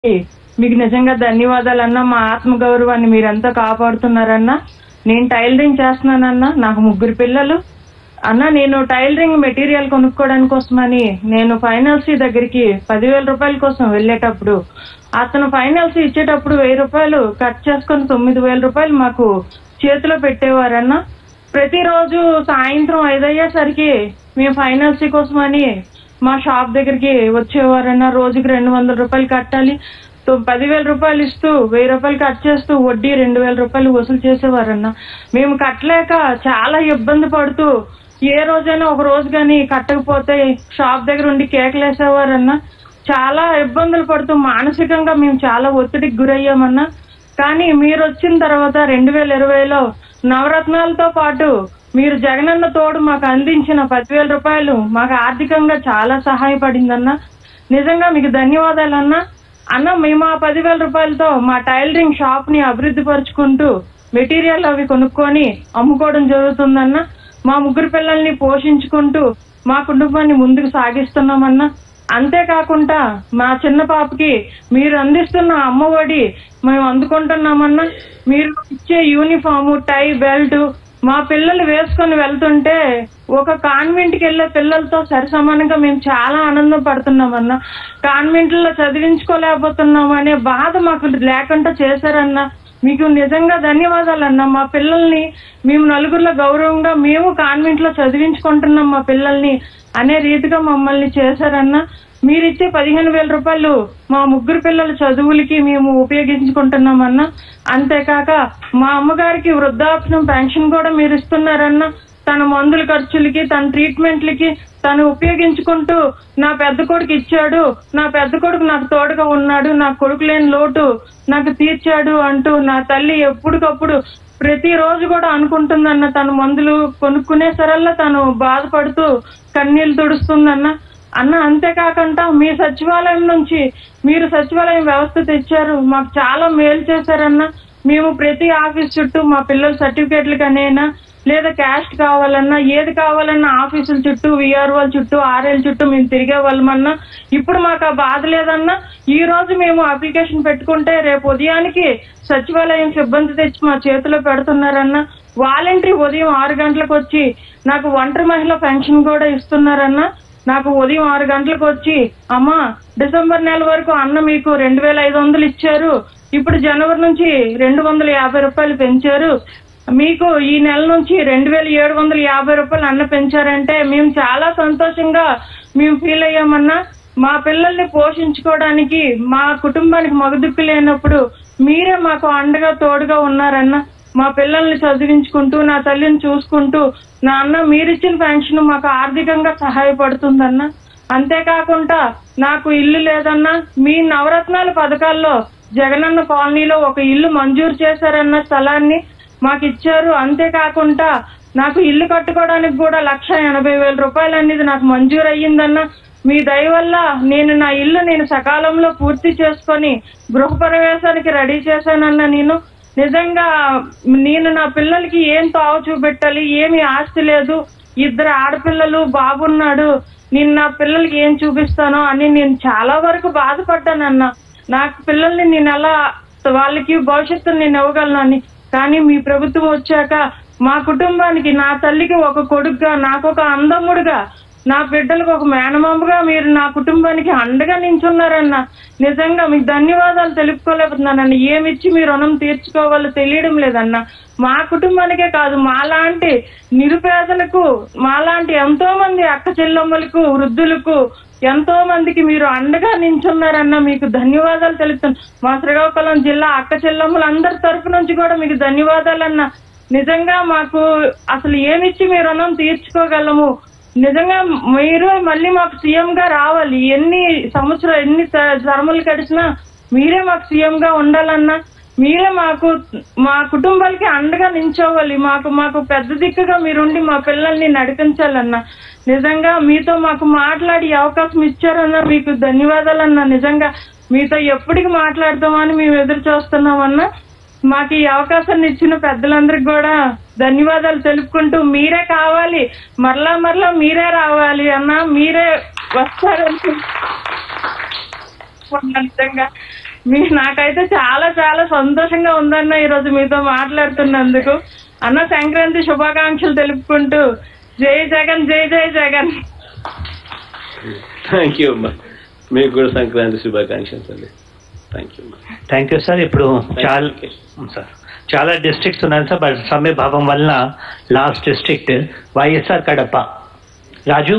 మీకు నిజంగా ధన్యవాదాలన్నా. మా ఆత్మగౌరవాన్ని మీరెంతో కాపాడుతున్నారన్నా. నేను టైలరింగ్ చేస్తున్నానన్నా, నాకు 3 పిల్లలు అన్నా. నేను టైలరింగ్ మెటీరియల్ కొనుక్కోవడానికి కోసమని నేను ఫైనాన్సీ దగ్గరికి 10,000 రూపాయల కోసం వెళ్ళేటప్పుడు అతను ఫైనాన్స్ ఇచ్చేటప్పుడు 1000 రూపాయలు కట్ చేసుకుని 9,000 రూపాయలు మాకు చేతిలో పెట్టేవారన్నా. ప్రతిరోజు సాయంత్రం 5 అయ్యేసరికి మేము ఫైనాన్సీ కోసమని మా షాప్ దగ్గరికి వచ్చేవారన్నా. రోజుకి 200 రూపాయలు కట్టాలి. 10,000 రూపాయలు ఇస్తూ 1000 రూపాయలు కట్ చేస్తూ వడ్డీ 2,000 రూపాయలు వసూలు చేసేవారన్నా. మేము కట్టలేక చాలా ఇబ్బంది పడుతూ ఏ రోజైనా ఒక రోజు కానీ కట్టకపోతే షాప్ దగ్గర ఉండి కేకలేసేవారన్నా. చాలా ఇబ్బందులు పడుతూ మానసికంగా మేము చాలా ఒత్తిడికి గురయ్యామన్నా. కానీ మీరు వచ్చిన తర్వాత 2020లో నవరత్నాలతో పాటు మీరు జగనన్న తోడు మాకు అందించిన 10,000 రూపాయలు మాకు ఆర్థికంగా చాలా సహాయపడిందన్నా. నిజంగా మీకు ధన్యవాదాలన్నా. అన్న, మేము ఆ 10,000 రూపాయలతో మా టైలరింగ్ షాప్ ని అభివృద్ధి పరుచుకుంటూ మెటీరియల్ అవి కొనుక్కొని అమ్ముకోవడం జరుగుతుందన్నా. మా 3 పిల్లల్ని పోషించుకుంటూ మా కుటుంబాన్ని ముందుకు సాగిస్తున్నామన్నా. అంతేకాకుండా మా చిన్న పాపకి మీరు అందిస్తున్న అమ్మఒడి మేము అందుకుంటున్నామన్నా. మీరు ఇచ్చే యూనిఫాము, టై, బెల్ట్ మా పిల్లలు వేసుకొని వెళ్తుంటే ఒక కాన్వెంట్ కి వెళ్లే పిల్లలతో సరిసమానంగా మేము చాలా ఆనందం పడుతున్నామన్నా. కాన్వెంట్లో చదివించుకోలేకపోతున్నాం అనే బాధ మాకు లేకుండా చేశారన్నా. మీకు నిజంగా ధన్యవాదాలన్నా. మా పిల్లల్ని మేము నలుగురిలో గౌరవంగా మేము కాన్వెంట్ లో చదివించుకుంటున్నాం మా పిల్లల్ని అనే రీతిగా మమ్మల్ని చేశారన్నా. మీరిచ్చే 15,000 రూపాయలు మా 3 పిల్లల చదువులకి మేము ఉపయోగించుకుంటున్నామన్నా. అంతేకాక మా అమ్మగారికి వృద్ధాప్యం పెన్షన్ కూడా మీరు ఇస్తున్నారన్నా. తన మందుల ఖర్చులకి, తన ట్రీట్మెంట్లకి తను ఉపయోగించుకుంటూ నా పెద్ద కొడుకు ఇచ్చాడు, నా పెద్ద కొడుకు నాకు తోడుగా ఉన్నాడు, నా కొడుకు లేని లోటు నాకు తీర్చాడు అంటూ నా తల్లి ఎప్పటికప్పుడు ప్రతిరోజు కూడా అనుకుంటుందన్న. తను మందులు కొనుక్కునే సరల్లా తను బాధపడుతూ కన్నీళ్లు తుడుస్తుందన్న. అన్న, అంతేకాకుండా మీ సచివాలయం నుంచి మీరు సచివాలయం వ్యవస్థ తెచ్చారు, మాకు చాలా మేలు చేశారన్నా. మేము ప్రతి ఆఫీస్ చుట్టూ మా పిల్లల సర్టిఫికేట్లకనైనా లేదా క్యాస్ట్ కావాలన్నా ఏది కావాలన్నా ఆఫీసుల చుట్టూ, విఆర్ఓల చుట్టూ, ఆర్ఎల్ చుట్టూ మేము తిరిగే వాళ్ళమన్నా. ఇప్పుడు మాకు ఆ బాధ లేదన్నా. ఈ రోజు మేము అప్లికేషన్ పెట్టుకుంటే రేపు ఉదయానికి సచివాలయం సిబ్బంది తెచ్చి మా చేతిలో పెడుతున్నారన్నా. వాలంటరీ ఉదయం 6 గంటలకు వచ్చి నాకు ఒంటరి మహిళ పెన్షన్ కూడా ఇస్తున్నారన్నా. నాకు ఉదయం 6 గంటలకు వచ్చి, అమ్మా డిసెంబర్ నెల వరకు అన్న మీకు 2,500 ఇచ్చారు, ఇప్పుడు జనవరి నుంచి 250 రూపాయలు పెంచారు, మీకు ఈ నెల నుంచి 2,750 రూపాయలు అన్న పెంచారంటే మేము చాలా సంతోషంగా మేము ఫీల్ అయ్యామన్నా. మా పిల్లల్ని పోషించుకోవడానికి మా కుటుంబానికి మగదిక్కు లేనప్పుడు మీరే మాకు అండగా తోడుగా ఉన్నారన్నా. మా పిల్లల్ని చదివించుకుంటూ నా తల్లిని చూసుకుంటూ నా అన్న మీరిచ్చిన పెన్షన్ మాకు ఆర్థికంగా సహాయపడుతుందన్నా. అంతేకాకుండా నాకు ఇల్లు లేదన్నా. మీ నవరత్నాల పథకాల్లో జగనన్న కాలనీలో ఒక ఇల్లు మంజూరు చేశారన్న, స్థలాన్ని మాకు ఇచ్చారు. అంతేకాకుండా నాకు ఇల్లు కట్టుకోవడానికి కూడా 1,80,000 రూపాయలు అనేది నాకు మంజూరు అయ్యిందన్నా. మీ దయ వల్ల నా ఇల్లు నేను సకాలంలో పూర్తి చేసుకొని గృహప్రవేశానికి రెడీ చేశానన్నా. నేను నిజంగా నా పిల్లలకి ఏం తావు చూపెట్టాలి, ఏమి ఆస్తి లేదు, 2 ఆడపిల్లలు, బాబున్నాడు, నేను నా పిల్లలకి ఏం చూపిస్తానో అని నేను చాలా వరకు బాధపడ్డానన్నా. నాకు పిల్లల్ని నేను ఎలా వాళ్ళకి భవిష్యత్తును నేను ఇవ్వగలను అని. కానీ మీ ప్రభుత్వం వచ్చాక మా కుటుంబానికి, నా తల్లికి ఒక కొడుకుగా, నాకు ఒక అందమ్ముడుగా, నా బిడ్డలకు ఒక మేనమామగా మీరు నా కుటుంబానికి అండగా నించున్నారన్న. నిజంగా మీకు ధన్యవాదాలు తెలుపుకోలేకపోతున్నానన్న. ఏమిచ్చి మీ రుణం తీర్చుకోవాలో తెలియడం లేదన్న. మా కుటుంబానికే కాదు, మాలాంటి నిరుపేదలకు, మాలాంటి ఎంతో మంది అక్క చెల్లెమ్మలకు, వృద్ధులకు, ఎంతో మందికి మీరు అండగా నించున్నారన్న. మీకు ధన్యవాదాలు తెలుపుతాను. మా శ్రీకాకుళం జిల్లా అక్క చెల్లెమ్మలందరి తరఫు నుంచి కూడా మీకు ధన్యవాదాలన్న. నిజంగా మాకు అసలు ఏమిచ్చి మీ రుణం తీర్చుకోగలము. నిజంగా మీరు మళ్ళీ మాకు సీఎం గా రావాలి. ఎన్ని సంవత్సరాలు, ఎన్ని తరములు గడిచినా మీరే మాకు సీఎం గా ఉండాలన్నా. మీరే మాకు, మా కుటుంబాలకి అండగా నించోవాలి. మాకు పెద్ద దిక్కుగా మీరుండి మా పిల్లల్ని నడిపించాలన్నా. నిజంగా మీతో మాకు మాట్లాడి అవకాశం ఇచ్చారన్నా. మీకు ధన్యవాదాలన్నా. నిజంగా మీతో ఎప్పటికి మాట్లాడతామని మేము ఎదురు చూస్తున్నామన్నా. మాకు ఈ అవకాశాన్ని ఇచ్చిన పెద్దలందరికీ కూడా ధన్యవాదాలు తెలుపుకుంటూ, మీరే కావాలి, మరలా మీరే రావాలి అన్నా. మీరే వస్తారని నిజంగా నాకైతే చాలా చాలా సంతోషంగా ఉందన్న ఈరోజు మీతో మాట్లాడుతున్నందుకు. అన్న సంక్రాంతి శుభాకాంక్షలు తెలుపుకుంటూ జై జగన్, జై జై జగన్. థ్యాంక్ యూ అమ్మా, మీకు కూడా సంక్రాంతి శుభాకాంక్షలు అండి. Thank you sir. ఇప్పుడు చాలా డిస్ట్రిక్ట్స్ ఉన్నాయి సార్, బట్ సమయ భావం వలన last district YSR Kadapa. Raju.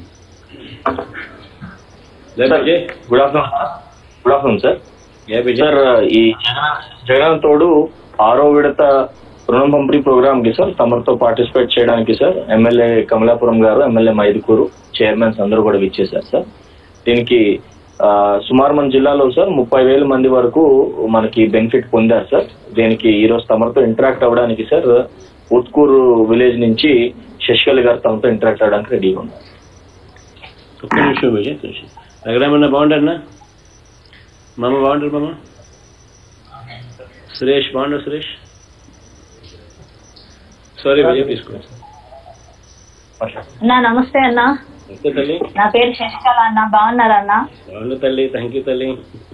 Good afternoon sir. Sir, ఈ జగన్ తోడు 6వ విడత రుణం పంపిణీ ప్రోగ్రామ్ కి సార్ తమరితో పార్టిసిపేట్ చేయడానికి సార్ ఎమ్మెల్యే కమలాపురం గారు, ఎమ్మెల్యే మైదుకూరు, చైర్మన్స్ అందరూ కూడా విచ్చేశారు సార్. దీనికి సుమారు మన జిల్లాలో సార్ 30,000 మంది వరకు మనకి బెనిఫిట్ పొందారు సార్. దీనికి ఈరోజు తమరితో ఇంటరాక్ట్ అవ్వడానికి సార్ ఉత్కూరు విలేజ్ నుంచి శశికళ గారు తమతో ఇంటరాక్ట్ అవ్వడానికి రెడీగా ఉన్నారు. ఒక్క నిమిషం విజయ్, రఘురామన్న బాగుంటారన్నా? మామ బాగుంటారు? మామ సురేష్ బాగుంటారు? సురేష్ సారీ విజయ్ తీసుకోండి. అన్నా నమస్తే అన్న. తల్లి, నా పేరు శశికళ అన్న. బాగున్నారా అన్న? బాగుంది తల్లి, థ్యాంక్ యూ తల్లి.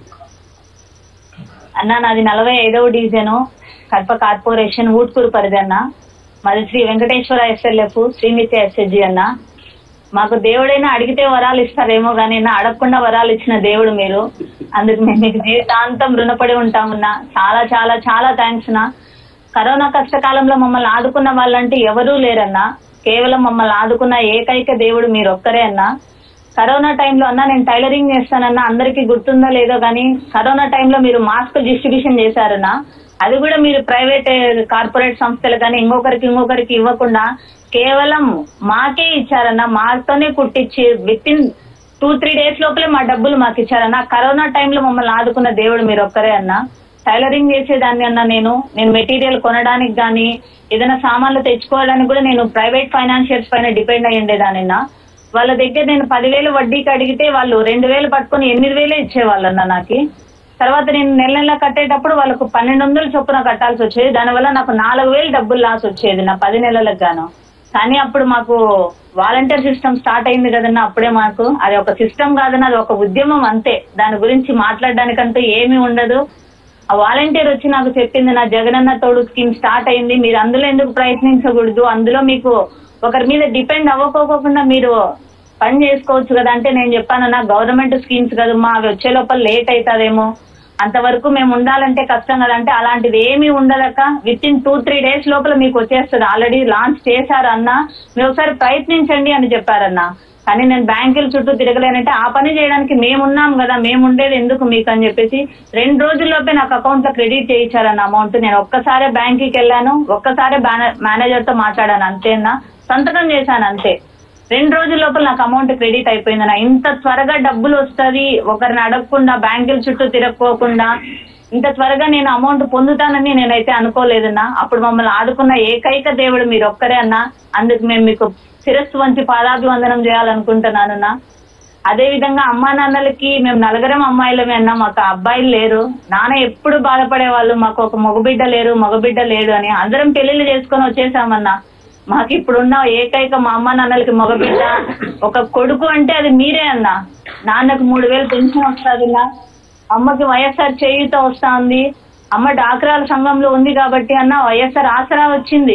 అన్న నాది 45వ డివిజన్, కడప కార్పొరేషన్, ఊట్కూరు పరిధి అన్న. మాది శ్రీ వెంకటేశ్వర SLF, శ్రీనిత్య SHG అన్న. మాకు దేవుడైనా అడిగితే వరాలు ఇస్తారేమో కానీ అడగకుండా వరాలు ఇచ్చిన దేవుడు మీరు. అందుకు మేము మీకు జీవితాంతం రుణపడి ఉంటామన్నా. చాలా చాలా చాలా థ్యాంక్స్ నా. కరోనా కష్టకాలంలో మమ్మల్ని ఆదుకున్న వాళ్ళంటే ఎవరూ లేరన్నా. కేవలం మమ్మల్ని ఆదుకున్న ఏకైక దేవుడు మీరు ఒక్కరే అన్నా. కరోనా టైంలో అన్నా నేను టైలరింగ్ చేస్తానన్నా, అందరికీ గుర్తుందో లేదో కానీ కరోనా టైంలో మీరు మాస్క్ డిస్ట్రిబ్యూషన్ చేశారన్నా. అది కూడా మీరు ప్రైవేట్ కార్పొరేట్ సంస్థలు కానీ ఇంకొకరికి ఇవ్వకుండా కేవలం మాకే ఇచ్చారన్నా. మాతోనే కుట్టించి విత్-ఇన్ 2-3 days లోపలే మా డబ్బులు మాకు ఇచ్చారన్నా. కరోనా టైంలో మమ్మల్ని ఆదుకున్న దేవుడు మీరు ఒక్కరే అన్నా. టైలరింగ్ చేసేదాన్ని అన్నా. నేను మెటీరియల్ కొనడానికి కానీ ఏదైనా సామాన్లు తెచ్చుకోవడానికి కూడా నేను ప్రైవేట్ ఫైనాన్షియర్స్ పైన డిపెండ్ అయ్యి ఉండేదానిన్నా. వాళ్ళ దగ్గర నేను 10,000 వడ్డీకి అడిగితే వాళ్ళు 2,000 పట్టుకుని 8,000 ఇచ్చేవాళ్ళన్నా నాకు. తర్వాత నేను నెల కట్టేటప్పుడు వాళ్ళకు 1,200 చొప్పున కట్టాల్సి వచ్చేది. దానివల్ల నాకు 4,000 డబ్బులు లాస్ వచ్చేది నా 10 నెలలకు గాను. కానీ అప్పుడు మాకు వాలంటీర్ సిస్టమ్ స్టార్ట్ అయింది కదన్నా. అప్పుడే మాకు అది ఒక సిస్టమ్ కాదన్నా, అది ఒక ఉద్యమం అంతే. దాని గురించి మాట్లాడడానికంటూ ఏమీ ఉండదు. ఆ వాలంటీర్ వచ్చి నాకు చెప్పింది, నా జగనన్న తోడు స్కీమ్ స్టార్ట్ అయింది, మీరు అందులో ఎందుకు ప్రయత్నించకూడదు, అందులో మీకు ఒకరి మీద డిపెండ్ అవ్వకోకుండా మీరు పని చేసుకోవచ్చు కదా అంటే నేను చెప్పానన్నా గవర్నమెంట్ స్కీమ్స్ కదమ్మా, అవి వచ్చే లోపల లేట్ అవుతుందేమో, అంతవరకు మేము ఉండాలంటే కష్టం కదంటే అలాంటిది ఏమీ ఉండదక్క. విత్-ఇన్ 2-3 days లోపల మీకు వచ్చేస్తుంది. ఆల్రెడీ లాంచ్ చేశారు అన్నా, మీరు ఒకసారి ప్రయత్నించండి అని చెప్పారన్నా. కానీ నేను బ్యాంకుల చుట్టూ తిరగలేనంటే ఆ పని చేయడానికి మేమున్నాం కదా, మేము ఉండేది ఎందుకు మీకు అని చెప్పేసి 2 రోజుల్లోపే నాకు అకౌంట్ లో క్రెడిట్ చేయించారన్న అమౌంట్. నేను ఒక్కసారే బ్యాంకుకి వెళ్ళాను, ఒక్కసారే మేనేజర్ తో మాట్లాడాను అంతేనా, సంతకం చేశాను అంతే. 2 రోజుల లోపల నాకు అమౌంట్ క్రెడిట్ అయిపోయిందన్న. ఇంత త్వరగా డబ్బులు వస్తుంది ఒకరిని అడగకుండా, బ్యాంకుల చుట్టూ తిరగకోకుండా ఇంత త్వరగా నేను అమౌంట్ పొందుతానని నేనైతే అనుకోలేదన్నా. అప్పుడు మమ్మల్ని ఆదుకున్న ఏకైక దేవుడు మీరు ఒక్కరే అన్నా. అందుకు మేము మీకు శిరస్సు వంచి పాదాభివందనం చేయాలనుకుంటున్నానన్నా. అదే విధంగా అమ్మా నాన్నలకి మేము 4 అమ్మాయిలమే అన్నా, మాకు అబ్బాయిలు లేరు. నాన్న ఎప్పుడు బాధపడేవాళ్ళు, మాకు ఒక మగబిడ్డ లేడు అని. అందరం పెళ్లిళ్ళు చేసుకొని వచ్చేసామన్నా. మాకు ఇప్పుడున్న ఏకైక మా అమ్మ నాన్నలకి మగబిడ్డ, ఒక కొడుకు అంటే అది మీరే అన్నా. నాన్నకు 3,000 పెన్షన్ వస్తుందిన్నా, అమ్మకి వైఎస్ఆర్ చేయూత వస్తా ఉంది, అమ్మ డాక్రాల సంఘంలో ఉంది కాబట్టి అన్న వైఎస్ఆర్ ఆసరా వచ్చింది,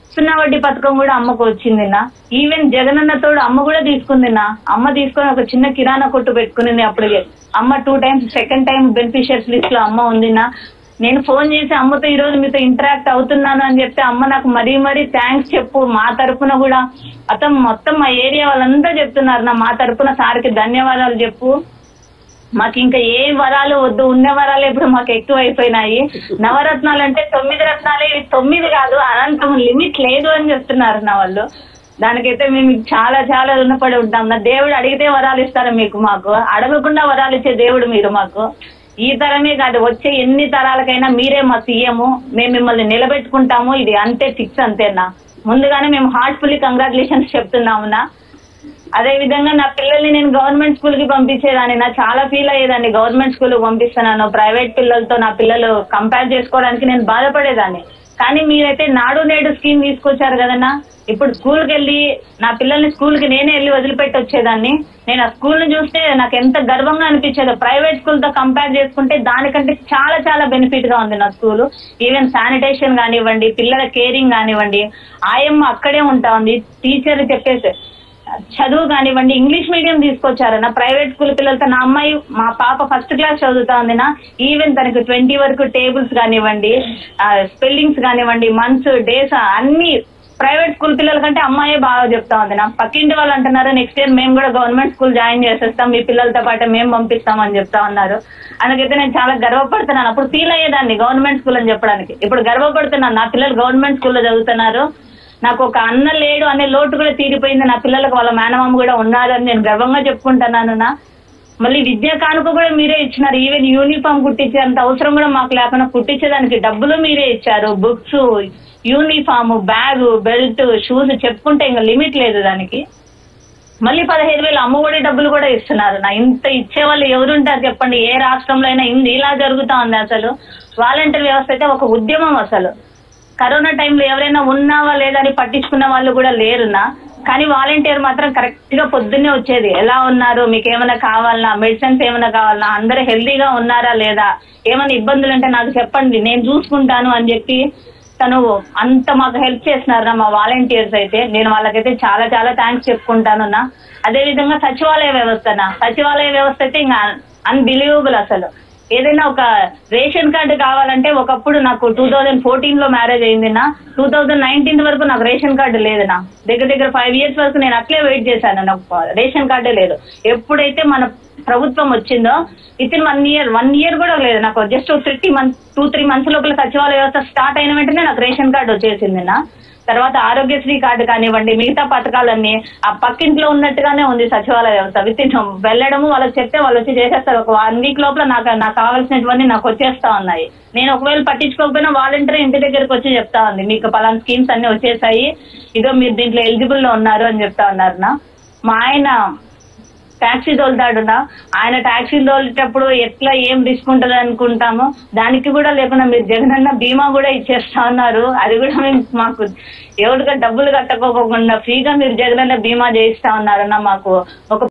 0 వడ్డీ పథకం కూడా అమ్మకు వచ్చిందిన్నా. ఈవెన్ జగనన్న తోడు అమ్మ కూడా తీసుకుందిన్నా. అమ్మ తీసుకొని ఒక చిన్న కిరాణా కొట్టు పెట్టుకునింది. అప్పటికే అమ్మ 2 times, second time beneficiaries list లో అమ్మ ఉందిన్నా. నేను ఫోన్ చేసి అమ్మతో ఈ రోజు మీతో ఇంటరాక్ట్ అవుతున్నాను అని చెప్తే అమ్మ నాకు మరీ థ్యాంక్స్ చెప్పు, మా తరపున కూడా మొత్తం మా ఏరియా వాళ్ళంతా చెప్తున్నారు నా, మా తరపున సార్కి ధన్యవాదాలు చెప్పు, మాకు ఇంకా ఏ వరాలు వద్దు, ఉన్న వరాలు ఇప్పుడు మాకు ఎక్కువ అయిపోయినాయి. నవరత్నాలు అంటే 9 రత్నాలే, ఇవి 9 కాదు, అనంతం లిమిట్ లేదు అని చెప్తున్నారు నా వాళ్ళు. దానికైతే మేము చాలా చాలా రుణపడి ఉంటాం నా. దేవుడు అడిగితే వరాలు ఇస్తారు మీకు, మాకు అడగకుండా వరాలు ఇచ్చే దేవుడు మీరు మాకు. ఈ తరమే కాదు, వచ్చే ఎన్ని తరాలకైనా మీరే మా సీఎం, మేము మిమ్మల్ని నిలబెట్టుకుంటాము. ఇది అంతే, ఫిక్స్ అంతేనా. ముందుగానే మేము హార్ట్ఫుల్లీ కంగ్రాచులేషన్స్ చెప్తున్నామున్నా. అదే విధంగా నా పిల్లల్ని నేను గవర్నమెంట్ స్కూల్ కి పంపించేదాన్ని. నా చాలా ఫీల్ అయ్యేదాన్ని, గవర్నమెంట్ స్కూల్ కి పంపిస్తున్నాను, ప్రైవేట్ పిల్లలతో నా పిల్లలు కంపేర్ చేసుకోవడానికి నేను బాధపడేదాన్ని. కానీ మీరైతే నాడు నేడు స్కీమ్ తీసుకొచ్చారు కదన్నా. ఇప్పుడు స్కూల్కి వెళ్ళి నా పిల్లల్ని స్కూల్కి నేనే వెళ్ళి వదిలిపెట్టి వచ్చేదాన్ని. నేను ఆ స్కూల్ని చూస్తే నాకు ఎంత గర్వంగా అనిపించేదో. ప్రైవేట్ స్కూల్తో కంపేర్ చేసుకుంటే దానికంటే చాలా చాలా బెనిఫిట్ గా ఉంది నా స్కూల్. ఈవెన్ శానిటేషన్ కానివ్వండి, పిల్లల కేరింగ్ కానివ్వండి, ఆయమ్మ అక్కడే ఉంటా ఉంది, టీచర్ చెప్పేసి చదువు కానివ్వండి. ఇంగ్లీష్ మీడియం తీసుకొచ్చారన్న ప్రైవేట్ స్కూల్ పిల్లలతో. నా అమ్మాయి, మా పాప ఫస్ట్ క్లాస్ చదువుతా ఉందినా, ఈవెన్ తనకి 20 వరకు టేబుల్స్ కానివ్వండి, స్పెల్లింగ్స్ కానివ్వండి, మంత్స్, డేస్ అన్ని ప్రైవేట్ స్కూల్ పిల్లల కంటే అమ్మాయే బాగా చెప్తా ఉంది. నా పక్కింటి వాళ్ళు అంటున్నారు నెక్స్ట్ ఇయర్ మేము కూడా గవర్నమెంట్ స్కూల్ జాయిన్ చేసేస్తాం, మీ పిల్లలతో పాటు మేము పంపిస్తామని చెప్తా ఉన్నారు. అందుకైతే నేను చాలా గర్వపడుతున్నాను. అప్పుడు ఫీల్ అయ్యేదాన్ని గవర్నమెంట్ స్కూల్ అని చెప్పడానికి. ఇప్పుడు గర్వపడుతున్నాను, నా పిల్లలు గవర్నమెంట్ స్కూల్లో చదువుతున్నారు, నాకు ఒక అన్న లేడు అనే లోటు కూడా తీరిపోయింది. నా పిల్లలకు వాళ్ళ మేనమామ కూడా ఉన్నారని నేను గర్వంగా చెప్పుకుంటున్నాను. మళ్ళీ విద్యా కానుక కూడా మీరే ఇచ్చినారు. ఈవెన్ యూనిఫామ్ కుట్టించేంత అవసరం కూడా మాకు లేకుండా కుట్టించేదానికి డబ్బులు మీరే ఇచ్చారు. Books, uniform, bag, belt, shoes చెప్పుకుంటే ఇంకా లిమిట్ లేదు దానికి. మళ్ళీ 15,000 అమ్మఒడి డబ్బులు కూడా ఇస్తున్నారు. ఇంత ఇచ్చేవాళ్ళు ఎవరుంటారు చెప్పండి? ఏ రాష్ట్రంలో అయినా ఇలా జరుగుతా ఉంది. అసలు వాలంటీర్ వ్యవస్థ అయితే ఒక ఉద్యమం. అసలు కరోనా టైంలో ఎవరైనా ఉన్నావా లేదా అని పట్టించుకున్న వాళ్ళు కూడా లేరున్నా, కానీ వాలంటీర్ మాత్రం కరెక్ట్ గా పొద్దున్నే వచ్చేది. ఎలా ఉన్నారు, మీకు ఏమైనా కావాలన్నా, మెడిసిన్స్ ఏమైనా కావాలన్నా, అందరూ హెల్దీగా ఉన్నారా లేదా, ఏమైనా ఇబ్బందులు ఉంటే నాకు చెప్పండి, నేను చూసుకుంటాను అని చెప్పి తను అంత మాకు హెల్ప్ చేసినారు మా వాలంటీర్స్ అయితే. నేను వాళ్ళకైతే చాలా చాలా థ్యాంక్స్ చెప్పుకుంటాను. అదే విధంగా సచివాలయ వ్యవస్థ అయితే ఇంకా అన్బిలీవబుల్. అసలు ఏదైనా ఒక రేషన్ కార్డు కావాలంటే ఒకప్పుడు నాకు 2014లో మ్యారేజ్ అయిందినా, 2019 వరకు నాకు రేషన్ కార్డు లేదునా. దగ్గర 5 years వరకు నేను అట్లే వెయిట్ చేశాను, నాకు రేషన్ కార్డే లేదు. ఎప్పుడైతే మన ప్రభుత్వం వచ్చిందో వితిన్ 1 year కూడా లేదు నాకు. జస్ట్ 2-3 months లోపల సచివాలయ వ్యవస్థ స్టార్ట్ అయిన వెంటనే నాకు రేషన్ కార్డు వచ్చేసిందినా. తర్వాత ఆరోగ్యశ్రీ కార్డు కానివ్వండి, మిగతా పథకాలన్నీ ఆ పక్కింట్లో ఉన్నట్టుగానే ఉంది సచివాలయ వ్యవస్థ. వితిన్ వెళ్ళడము, వాళ్ళకి చెప్తే వాళ్ళు వచ్చి చేసేస్తారు. ఒక 1 week లోపల నాకు కావాల్సినటువంటి నాకు వచ్చేస్తా ఉన్నాయి. నేను ఒకవేళ పట్టించుకోకపోయినా వాలంటీర్ ఇంటి దగ్గరకు వచ్చి చెప్తా ఉంది, మీకు పలానా స్కీమ్స్ అన్ని వచ్చేసాయి, ఇదో మీరు దీంట్లో ఎలిజిబుల్ లో ఉన్నారు అని చెప్తా ఉన్నారు. మా ఆయన ట్యాక్సీ తోలుతాడునా, ఆయన ట్యాక్సీ తోలేటప్పుడు ఎట్లా ఏం రిస్క్ ఉంటుంది అనుకుంటామో దానికి కూడా లేకుండా మీరు జగనన్న బీమా కూడా ఇచ్చేస్తా ఉన్నారు. అది కూడా మేము మాకు ఎవరిగా డబ్బులు కట్టకోకుండా ఫ్రీగా మీరు జగనన్న బీమా చేయిస్తా ఉన్నారన్న. మాకు ఒక